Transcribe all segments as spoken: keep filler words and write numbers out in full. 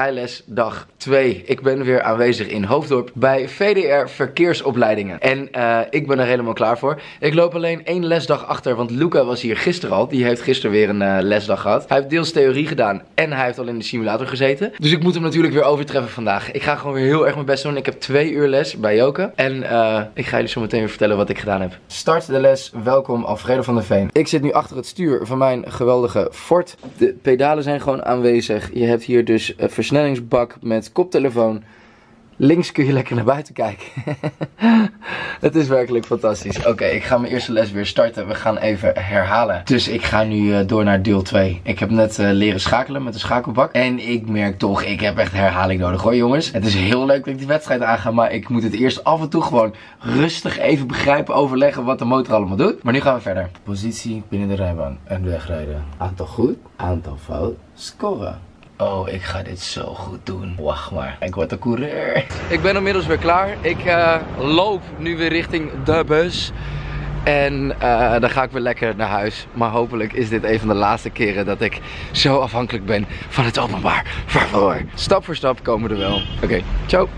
rijles dag twee. Ik ben weer aanwezig in Hoofddorp bij V D R Verkeersopleidingen. En uh, ik ben er helemaal klaar voor. Ik loop alleen één lesdag achter, want Luca was hier gisteren al. Die heeft gisteren weer een uh, lesdag gehad. Hij heeft deels theorie gedaan en hij heeft al in de simulator gezeten. Dus ik moet hem natuurlijk weer overtreffen vandaag. Ik ga gewoon weer heel erg mijn best doen. Ik heb twee uur les bij Joke. En uh, ik ga jullie zo meteen weer vertellen wat ik gedaan heb. Start de les. Welkom Alfredo van der Veen. Ik zit nu achter het stuur van mijn geweldige Ford. De pedalen zijn gewoon aanwezig. Je hebt hier dus een versnellingsbak met koptelefoon. Links kun je lekker naar buiten kijken. Het is werkelijk fantastisch. Oké, okay, ik ga mijn eerste les weer starten. We gaan even herhalen. Dus ik ga nu uh, door naar deel twee. Ik heb net uh, leren schakelen met de schakelbak. En ik merk toch, ik heb echt herhaling nodig hoor jongens. Het is heel leuk dat ik die wedstrijd aanga. Maar ik moet het eerst af en toe gewoon rustig even begrijpen, overleggen wat de motor allemaal doet. Maar nu gaan we verder. Positie binnen de rijbaan en wegrijden. Aantal goed, aantal fout, scoren. Oh, ik ga dit zo goed doen. Wacht maar, ik word een coureur. Ik ben inmiddels weer klaar. Ik uh, loop nu weer richting de bus. En uh, dan ga ik weer lekker naar huis. Maar hopelijk is dit een van de laatste keren dat ik zo afhankelijk ben van het openbaar vervoer. Stap voor stap komen we er wel. Oké, okay, ciao.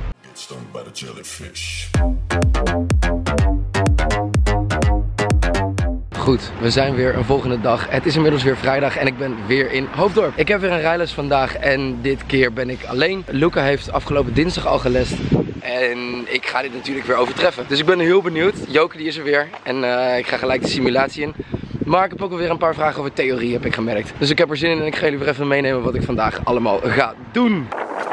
Goed, we zijn weer een volgende dag. Het is inmiddels weer vrijdag en ik ben weer in Hoofddorp. Ik heb weer een rijles vandaag en dit keer ben ik alleen. Luca heeft afgelopen dinsdag al gelest en ik ga dit natuurlijk weer overtreffen. Dus ik ben heel benieuwd. Joke die is er weer en uh, ik ga gelijk de simulatie in. Maar ik heb ook alweer een paar vragen over theorie, heb ik gemerkt. Dus ik heb er zin in en ik ga jullie weer even meenemen wat ik vandaag allemaal ga doen.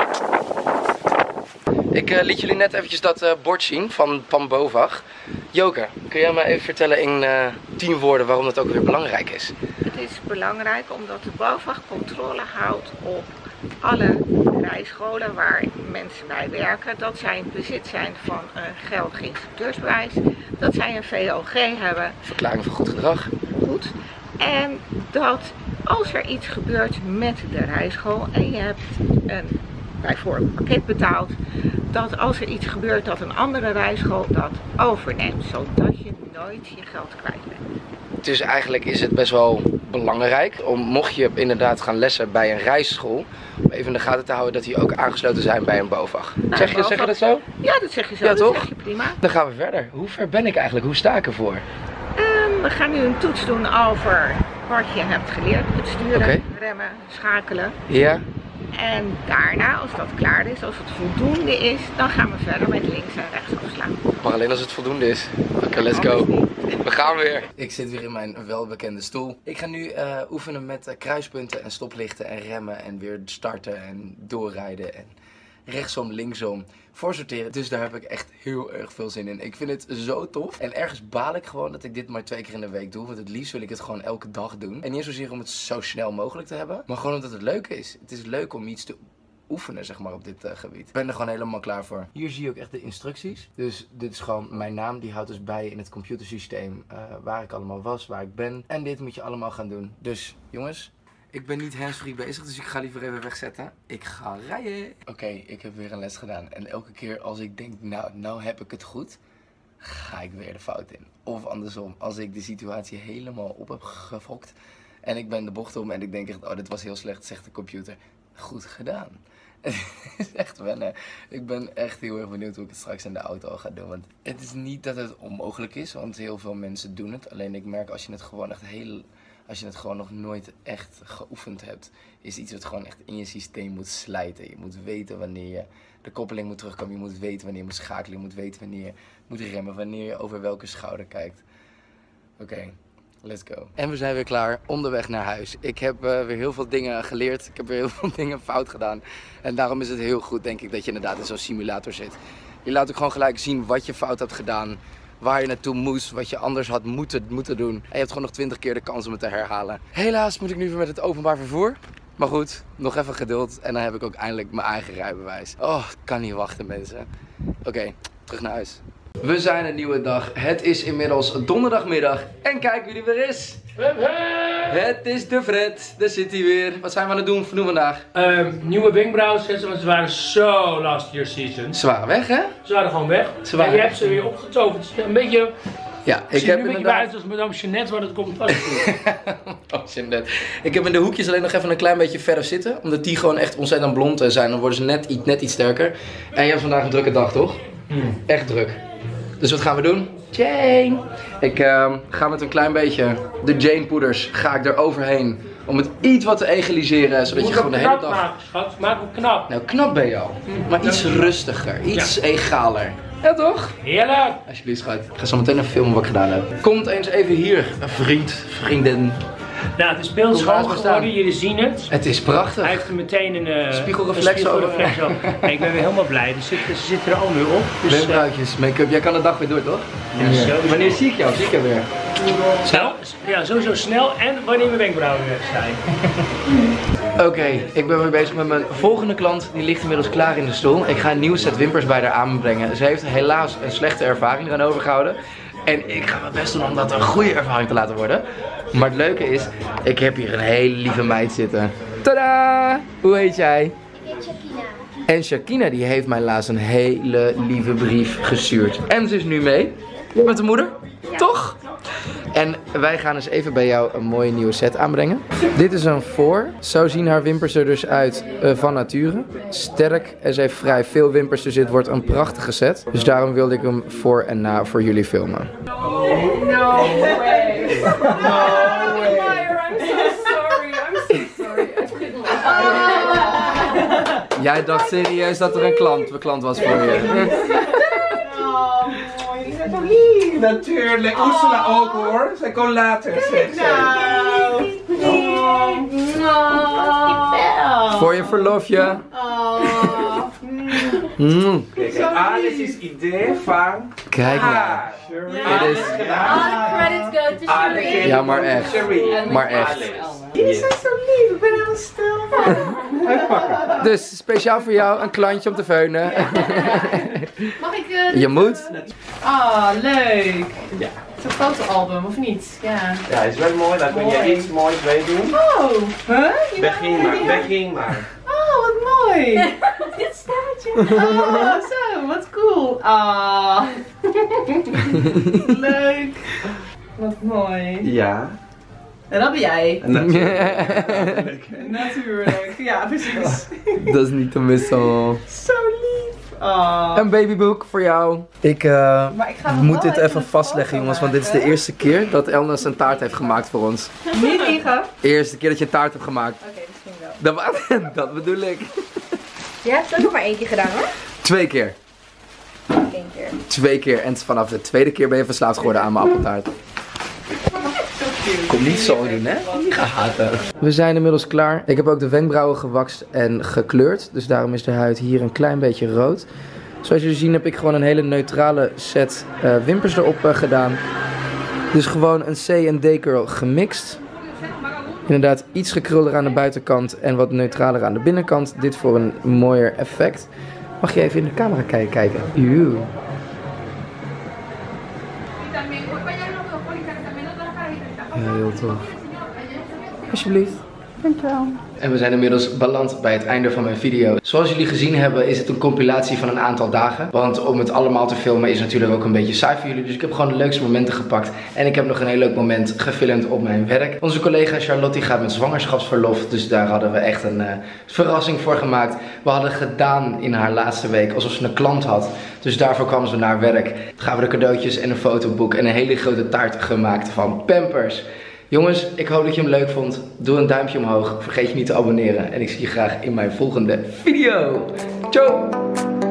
Ik uh, liet jullie net eventjes dat uh, bord zien van Pan Bovag. Joke, kun jij mij even vertellen in uh, tien woorden waarom dat ook weer belangrijk is? Het is belangrijk omdat de Bovag controle houdt op alle rijscholen waar mensen bij werken. Dat zij in bezit zijn van een geldig instructeursbewijs. Dat zij een V O G hebben. Verklaring van goed gedrag. Goed. En dat als er iets gebeurt met de rijschool en je hebt een bijvoorbeeld een pakket betaald, dat als er iets gebeurt dat een andere rijschool dat overneemt, zodat je nooit je geld kwijt bent. Dus eigenlijk is het best wel belangrijk om, mocht je inderdaad gaan lessen bij een rijschool, om even in de gaten te houden dat die ook aangesloten zijn bij een Bovag. Nou, zeg, je, Bovag, zeg je dat zo? Ja, dat zeg je zo. Ja, dat toch? zeg je prima. Dan gaan we verder. Hoe ver ben ik eigenlijk? Hoe sta ik ervoor? Um, we gaan nu een toets doen over wat je hebt geleerd. Het sturen, okay. remmen, schakelen. Ja. En daarna, als dat klaar is, als het voldoende is, dan gaan we verder met links en rechts afslaan. Maar alleen als het voldoende is. Oké, okay, let's go. We gaan weer. Ik zit weer in mijn welbekende stoel. Ik ga nu uh, oefenen met uh, kruispunten en stoplichten en remmen en weer starten en doorrijden en rechtsom, linksom, voorsorteren. Dus daar heb ik echt heel erg veel zin in. Ik vind het zo tof. En ergens baal ik gewoon dat ik dit maar twee keer in de week doe. Want het liefst wil ik het gewoon elke dag doen. En niet zozeer om het zo snel mogelijk te hebben. Maar gewoon omdat het leuk is. Het is leuk om iets te oefenen, zeg maar, op dit uh, gebied. Ik ben er gewoon helemaal klaar voor. Hier zie je ook echt de instructies. Dus dit is gewoon mijn naam. Die houdt dus bij in het computersysteem uh, waar ik allemaal was, waar ik ben. En dit moet je allemaal gaan doen. Dus, jongens. Ik ben niet handsfree bezig, dus ik ga liever even wegzetten. Ik ga rijden. Oké, okay, ik heb weer een les gedaan. En elke keer als ik denk, nou, nou heb ik het goed, ga ik weer de fout in. Of andersom, als ik de situatie helemaal op heb gefokt en ik ben de bocht om en ik denk echt, oh, dit was heel slecht, zegt de computer. Goed gedaan. Het is echt wennen. Ik ben echt heel erg benieuwd hoe ik het straks in de auto al ga doen. Want het is niet dat het onmogelijk is, want heel veel mensen doen het. Alleen ik merk als je het gewoon echt heel... Als je het gewoon nog nooit echt geoefend hebt, is iets wat gewoon echt in je systeem moet slijten. Je moet weten wanneer je de koppeling moet terugkomen. Je moet weten wanneer je moet schakelen. Je moet weten wanneer je moet remmen. Wanneer je over welke schouder kijkt. Oké, okay, let's go. En we zijn weer klaar, onderweg naar huis. Ik heb uh, weer heel veel dingen geleerd. Ik heb weer heel veel dingen fout gedaan. En daarom is het heel goed, denk ik, dat je inderdaad in zo'n simulator zit. Je laat ook gewoon gelijk zien wat je fout hebt gedaan. Waar je naartoe moest, wat je anders had moeten, moeten doen. En je hebt gewoon nog twintig keer de kans om het te herhalen. Helaas moet ik nu weer met het openbaar vervoer. Maar goed, nog even geduld en dan heb ik ook eindelijk mijn eigen rijbewijs. Oh, ik kan niet wachten mensen. Oké, okay, terug naar huis. We zijn een nieuwe dag. Het is inmiddels donderdagmiddag. En kijk wie er weer is. Het is de Fred. Daar zit hij weer. Wat zijn we aan het doen, doen vandaag? Um, nieuwe wenkbrauwen zetten, want ze waren zo last year season. Ze waren weg, hè? Ze waren gewoon weg. Ze waren en je hebt ze weer opgetoverd. Een beetje Ja, ik, ik heb nu een beetje inderdaad... buiten als madame Jeannette, maar dat komt vast goed. Oh, Jeannette. Ik heb in de hoekjes alleen nog even een klein beetje verder zitten. Omdat die gewoon echt ontzettend blond zijn. Dan worden ze net, iets, net iets sterker. En je hebt vandaag een drukke dag, toch? Hmm. Echt druk. Dus wat gaan we doen? Jane! Ik uh, ga met een klein beetje de Jane poeders ga ik er overheen. Om het iets wat te egaliseren, zodat je, je gewoon de hele dag... maken, schat. Maak hem knap. Nou, knap ben je al. Maar iets rustiger, iets ja. egaler. Ja, toch? Heerlijk! Alsjeblieft, schat. Ik ga zo meteen even filmen wat ik gedaan heb. Komt eens even hier, vriend, vriendin. Nou, het is beeldschoon geworden, jullie zien het. Het is prachtig. Hij heeft er meteen een uh, spiegelreflex, een spiegelreflex over. En ik ben weer helemaal blij, dus ze zitten er al nu op. Dus, wenkbrauwtjes, make-up, jij kan de dag weer door, toch? Ja, ja. Wanneer zie ik jou? Zie ik jou weer? Snel? Ja, sowieso snel en wanneer mijn wenkbrauwen weg zijn. Oké, okay, ik ben weer bezig met mijn volgende klant. Die ligt inmiddels klaar in de stoel. Ik ga een nieuw set wimpers bij haar aanbrengen. Ze heeft helaas een slechte ervaring eraan overgehouden. En ik ga mijn best doen om dat een goede ervaring te laten worden. Maar het leuke is, ik heb hier een hele lieve meid zitten. Tadaa! Hoe heet jij? Ik heet Shakina. En Shakina die heeft mij laatst een hele lieve brief gestuurd. En ze is nu mee met de moeder, ja. Toch? En wij gaan eens even bij jou een mooie nieuwe set aanbrengen. Dit is een voor. Zo zien haar wimpers er dus uit uh, van nature. Sterk en ze heeft vrij veel wimpers, dus dit wordt een prachtige set. Dus daarom wilde ik hem voor en na voor jullie filmen. No way. No way. I'm so sorry. I'm so sorry. Jij dacht serieus dat er een klant, een klant was voor je. Natuurlijk, oh. Ursula ook hoor. Zij kon later, zegt ze. Oh. Oh. Voor je verlofje. Oh. Mm. Kijk, alles is idee van Kijk maar. Ja. Dit is... Alle credits go to Sheree. Ja, maar echt. Maar echt. Jullie zijn zo lief, ik ben heel stil. Dus speciaal voor jou een klantje om te veunen. Mag ik uh, Je moet. Ah, oh, leuk. Ja. Zo'n fotoalbum, of niet? Ja. Ja, is wel mooi. Dan kun je iets moois bij doen. Oh, huh? Begin maar, begin maar. Oh, wat mooi. Dit staartje. Oh, zo, wat cool. Ah. Leuk. Wat mooi. Ja. En dat ben jij. Natuurlijk. Natuurlijk. Ja, precies. Dat is niet te missen. Zo lief. Oh. Een babyboek voor jou. Ik, uh, Maar ik ga moet dit even even een vastleggen, foto jongens, want dit is de maken. eerste keer dat Elnes een taart heeft gemaakt voor ons. Niet liegen. De eerste keer dat je een taart hebt gemaakt. Oké, okay, misschien wel. Dat, dat bedoel ik. Jij hebt het ook nog maar één keer gedaan hoor. Twee keer. Eén keer. Twee keer. En vanaf de tweede keer ben je verslaafd geworden aan mijn appeltaart. Kom niet zo doen, hè? Niet gehaten. We zijn inmiddels klaar. Ik heb ook de wenkbrauwen gewakst en gekleurd. Dus daarom is de huid hier een klein beetje rood. Zoals jullie zien heb ik gewoon een hele neutrale set uh, wimpers erop uh, gedaan. Dus gewoon een C en D curl gemixt. Inderdaad iets gekrulder aan de buitenkant en wat neutraler aan de binnenkant. Dit voor een mooier effect. Mag je even in de camera kijken? Eeuw. Ja, heel tof. Alsjeblieft. Dankjewel. En we zijn inmiddels beland bij het einde van mijn video. Zoals jullie gezien hebben is het een compilatie van een aantal dagen. Want om het allemaal te filmen is natuurlijk ook een beetje saai voor jullie. Dus ik heb gewoon de leukste momenten gepakt. En ik heb nog een heel leuk moment gefilmd op mijn werk. Onze collega Charlotte gaat met zwangerschapsverlof. Dus daar hadden we echt een uh, verrassing voor gemaakt. We hadden gedaan in haar laatste week alsof ze een klant had. Dus daarvoor kwamen ze naar werk. Toen gaan we de cadeautjes en een fotoboek en een hele grote taart gemaakt van Pampers. Jongens, ik hoop dat je hem leuk vond. Doe een duimpje omhoog. Vergeet je niet te abonneren. En ik zie je graag in mijn volgende video. Ciao!